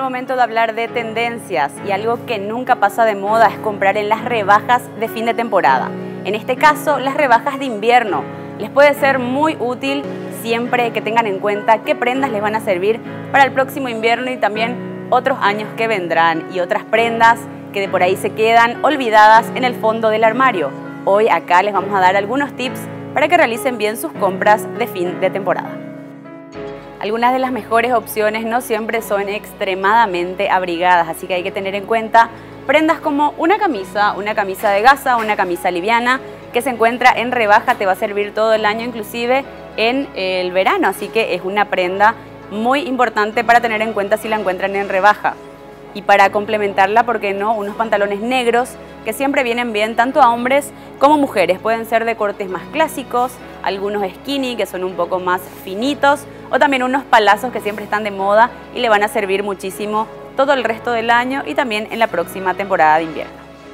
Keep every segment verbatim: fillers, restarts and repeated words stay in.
momento de hablar de tendencias y algo que nunca pasa de moda es comprar en las rebajas de fin de temporada. En este caso, las rebajas de invierno. Les puede ser muy útil siempre que tengan en cuenta qué prendas les van a servir para el próximo invierno y también otros años que vendrán y otras prendas que de por ahí se quedan olvidadas en el fondo del armario. Hoy acá les vamos a dar algunos tips para que realicen bien sus compras de fin de temporada. Algunas de las mejores opciones no siempre son extremadamente abrigadas, así que hay que tener en cuenta prendas como una camisa, una camisa de gasa, una camisa liviana que se encuentra en rebaja, te va a servir todo el año, inclusive en el verano, así que es una prenda muy importante para tener en cuenta si la encuentran en rebaja. Y para complementarla, ¿por qué no? Unos pantalones negros que siempre vienen bien tanto a hombres como mujeres. Pueden ser de cortes más clásicos, algunos skinny que son un poco más finitos o también unos palazos que siempre están de moda y le van a servir muchísimo todo el resto del año y también en la próxima temporada de invierno.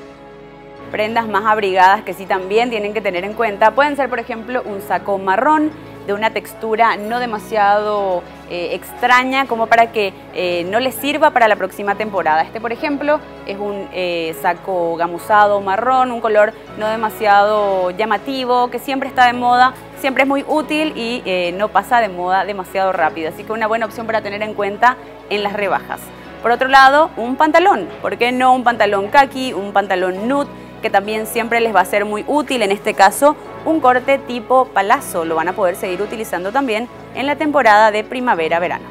Prendas más abrigadas que sí también tienen que tener en cuenta pueden ser, por ejemplo, un saco marrón de una textura no demasiado eh, extraña como para que eh, no les sirva para la próxima temporada. Este, por ejemplo, es un eh, saco gamuzado marrón, un color no demasiado llamativo, que siempre está de moda, siempre es muy útil y eh, no pasa de moda demasiado rápido. Así que una buena opción para tener en cuenta en las rebajas. Por otro lado, un pantalón. ¿Por qué no un pantalón khaki, un pantalón nude, que también siempre les va a ser muy útil? En este caso, un corte tipo palazzo. Lo van a poder seguir utilizando también en la temporada de primavera-verano.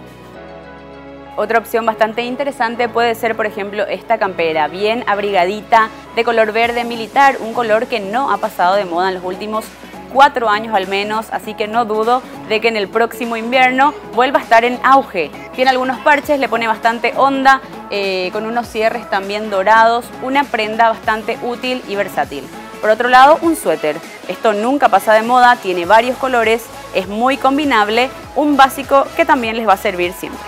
Otra opción bastante interesante puede ser, por ejemplo, esta campera bien abrigadita de color verde militar, un color que no ha pasado de moda en los últimos cuatro años al menos, así que no dudo de que en el próximo invierno vuelva a estar en auge. Tiene algunos parches, le pone bastante onda, eh, con unos cierres también dorados, una prenda bastante útil y versátil. Por otro lado, un suéter. Esto nunca pasa de moda, tiene varios colores, es muy combinable, un básico que también les va a servir siempre.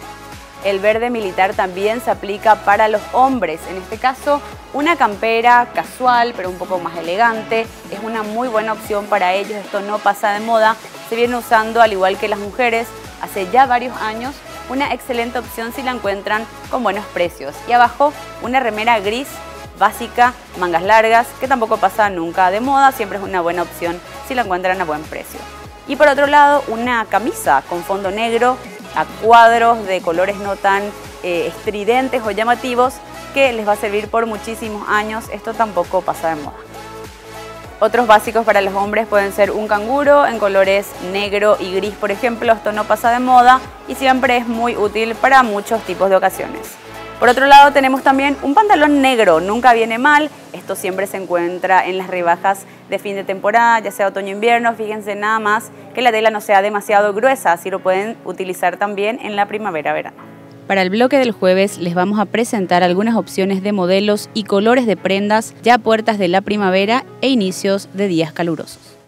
El verde militar también se aplica para los hombres, en este caso una campera casual pero un poco más elegante, es una muy buena opción para ellos, esto no pasa de moda, se viene usando al igual que las mujeres hace ya varios años, una excelente opción si la encuentran con buenos precios. Y abajo una remera gris básica, mangas largas, que tampoco pasa nunca de moda, siempre es una buena opción si la encuentran a buen precio. Y por otro lado una camisa con fondo negro, a cuadros de colores no tan eh, estridentes o llamativos que les va a servir por muchísimos años, esto tampoco pasa de moda. Otros básicos para los hombres pueden ser un canguro en colores negro y gris, por ejemplo, esto no pasa de moda y siempre es muy útil para muchos tipos de ocasiones. Por otro lado tenemos también un pantalón negro, nunca viene mal, esto siempre se encuentra en las rebajas de fin de temporada, ya sea otoño-invierno, fíjense nada más que la tela no sea demasiado gruesa, así lo pueden utilizar también en la primavera-verano. Para el bloque del jueves les vamos a presentar algunas opciones de modelos y colores de prendas ya a puertas de la primavera e inicios de días calurosos.